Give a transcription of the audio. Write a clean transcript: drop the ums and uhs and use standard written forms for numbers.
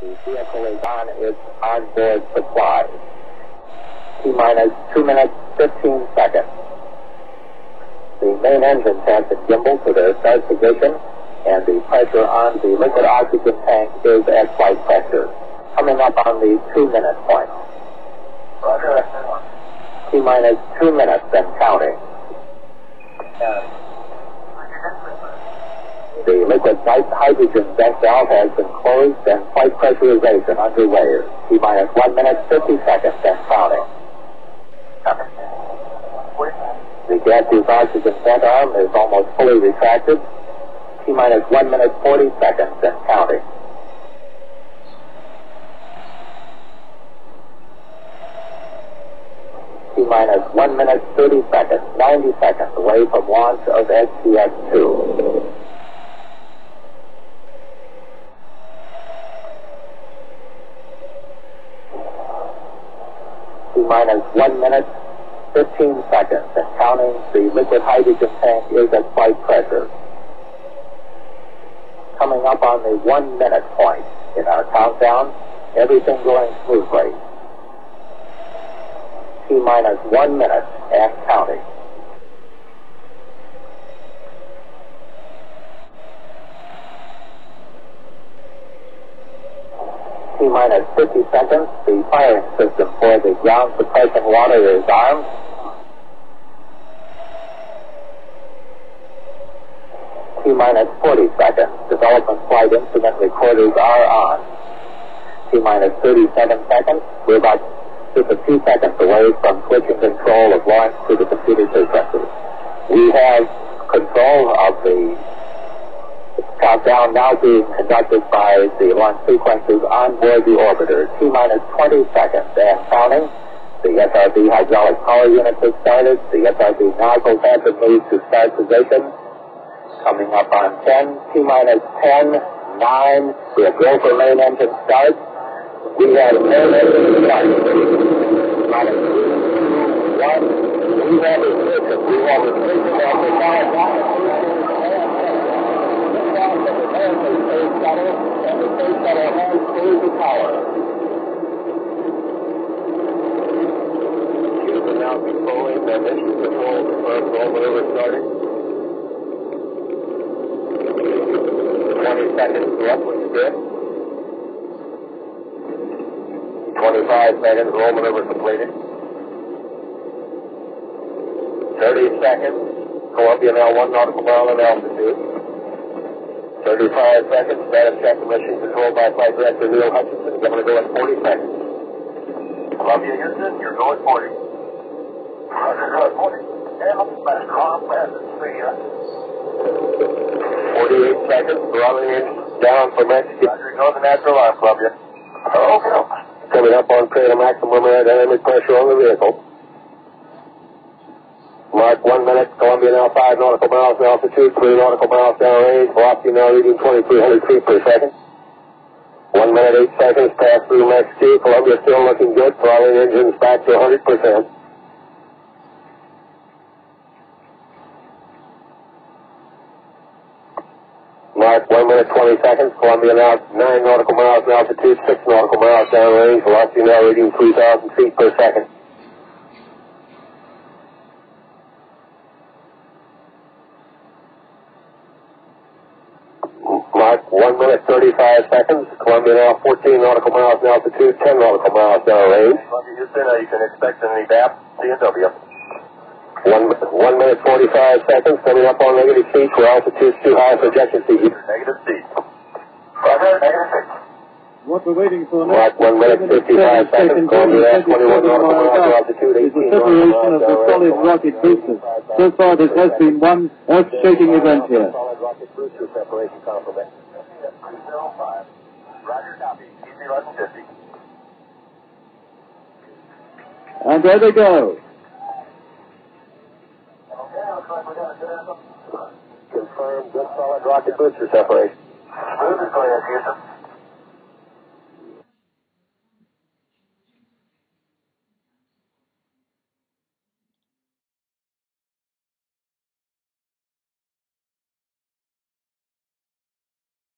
The vehicle is on its onboard supply. T-minus 2 minutes, 15 seconds. The main engines have been gimbaled to their start position, and the pressure on the liquid oxygen tank is at flight pressure. Coming up on the 2-minute point. T-minus 2 minutes and counting. The liquid hydrogen vent valve has been closed and flight pressurization underway. T-minus 1 minute, 50 seconds and counting. The gaseous oxygen vent arm is almost fully retracted. T-minus 1 minute, 40 seconds and counting. T-minus 1 minute, 30 seconds, 90 seconds away from launch of STS-2. T-minus 1 minute, 15 seconds and counting. The liquid hydrogen tank is at flight pressure. Coming up on the 1 minute point in our countdown, everything going smoothly. T-minus 1 minute and counting. T-minus 50 seconds. The firing system for the ground suppression water is armed. T-minus 40 seconds. Development flight instrument recorders are on. T-minus 37 seconds. We're about just a few seconds away from switching control of launch to the computer sequences. We have control of the countdown now being conducted by the launch sequences on board the orbiter. T-minus 20 seconds and counting. The SRB hydraulic power unit has started. The SRB nozzles have been moved to start position. Coming up on 10, T-minus 10, 9, the go for main engine start. We have main engine start. T-minus 1, we have ignition. We have ignition of the power plant. Space shuttle, and the space shuttle has cleared the tower. Houston now controlling the mission control confirmed roll maneuver starting. 20 seconds left when you did. 25 seconds, roll maneuver completed. 30 seconds, Columbia now 1 nautical mile in altitude. 35 seconds, status check the machine controlled by Flight Director Neil Hutchinson. I'm going to go at 40 seconds. Columbia, Houston, you're going 40. Roger, go at 40. And I'm fast, calm, fast, see ya. 48 seconds, throttling engine down for Mexico. Roger, go to the natural alarm, Columbia. Okay. Coming up on cradle maximum aerodynamic pressure on the vehicle. Mark 1 minute, Columbia now 5 nautical miles in altitude, 3 nautical miles downrange, velocity now reading 2,300 feet per second. 1 minute, 8 seconds, pass through Max 2, Columbia still looking good, throttling engines back to 100%. Mark 1 minute, 20 seconds, Columbia now 9 nautical miles in altitude, 6 nautical miles downrange, velocity now reading 3,000 feet per second. Mark 1 minute, 35 seconds. Columbia now 14 nautical miles in altitude, 10 nautical miles downrange. Columbia, Houston, you can expect an EVAP, CNW. 1 minute, 45 seconds. Coming up on negative seats where altitude's too high for ejection seat. Negative seat. Roger, negative seat. What we're waiting for now. Mark 1 minute, 55 seconds. Columbia 21 nautical miles in altitude, 18 nautical miles downrange. The separation of the solid rocket boosters. So far, this has been one earth-shaking event here. Rocket booster separation compliment. 305. Roger, copy. Easy 1150. And there they go. Confirmed good solid rocket booster separation. Smooth as clear, Houston.